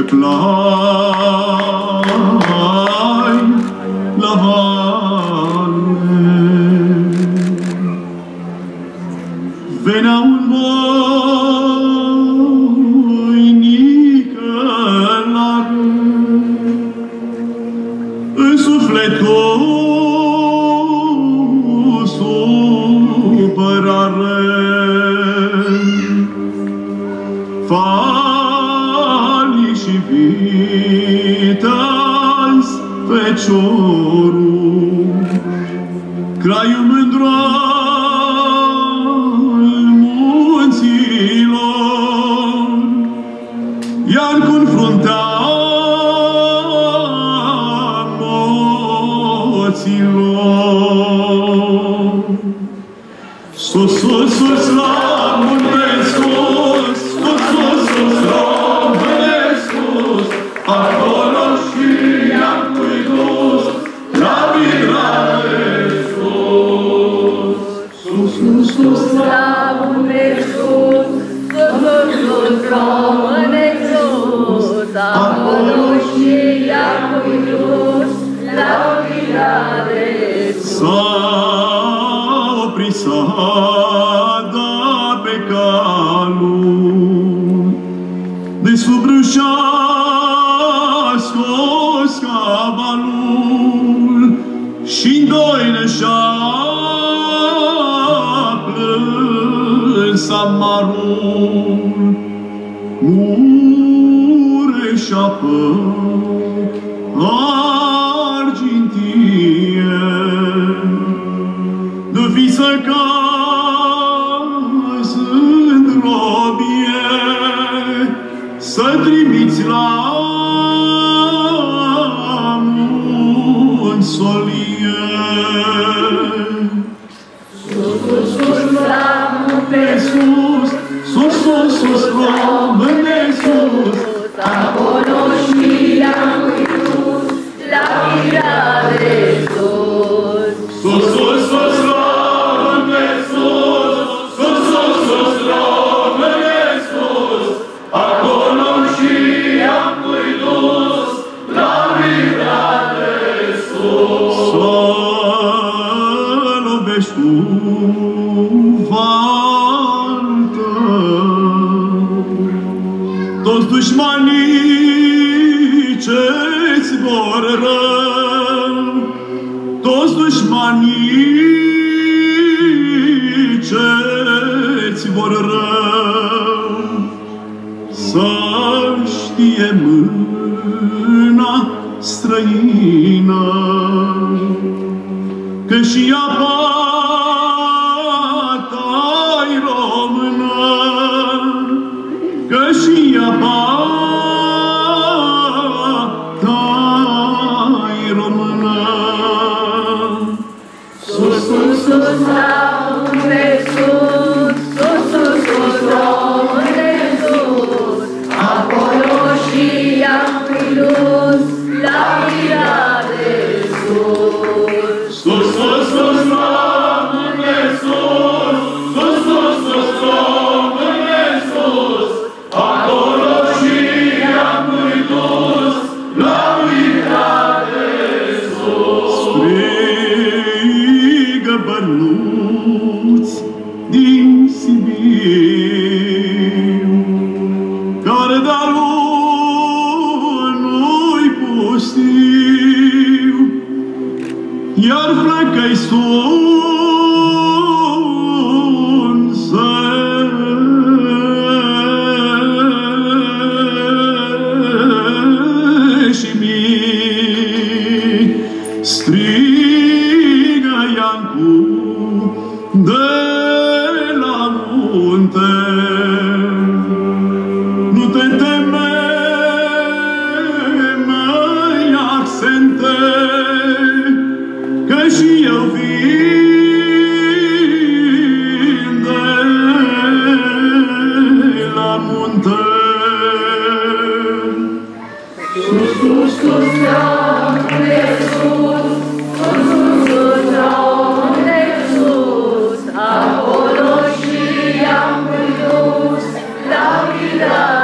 plai la vale. Venea un voinică larg, în suflet cu supărare. Fali și viteaz feciorul, craiul mândru al munților, iar cu-n fruntea moților. Sus, sus, sus, la munte sus, sus, sus, sus, la munte sus, acolo știam cui dus, la virare sus. Sus, sus, sus, la munte sus, sus, sus, sus, la munte sus, acolo știam cui dus, la virare sus. Prisada pe calul, de sub râșa scos cabalul, și-n doine și-a plâns amarul, Mureșa-pă argintie, de visă caz în robie, să trimiți la munsolie. Sus, sus, sus, la munte sus, sus, sus, sus, la munte sus, acolo știam cui dus, la virare sus. Sus, sus, sus, la munte sus, sus, sus, sus, la munte sus, acolo știam cui dus, la virare sus. Să lovești cu valtă toți dușmanii ce-ți vor rău, toți dușmanii ce-ți vor rău, să știe mâna străină că și ea ta-i română, că și ea ta-i română. Sus, sus, sus, la munte sus, sus, sus, sus, la munte sus, acolo știam cui dus, la virare sus. Sus, sus, sus, la munte sus, sus, sus, sus, la munte sus, acolo știam cui dus, la virare sus. Strigă bănuți din Sibiu, care de-a lui pustiu, iar flăcăi sun și mii. Strigă Iancu de la munte, nu te teme, măi accente, că și eu vin de la munte. Sus, sus, sus, la munte sus, sus, sus, sus, la munte sus, acolo știam cui dus, la virare.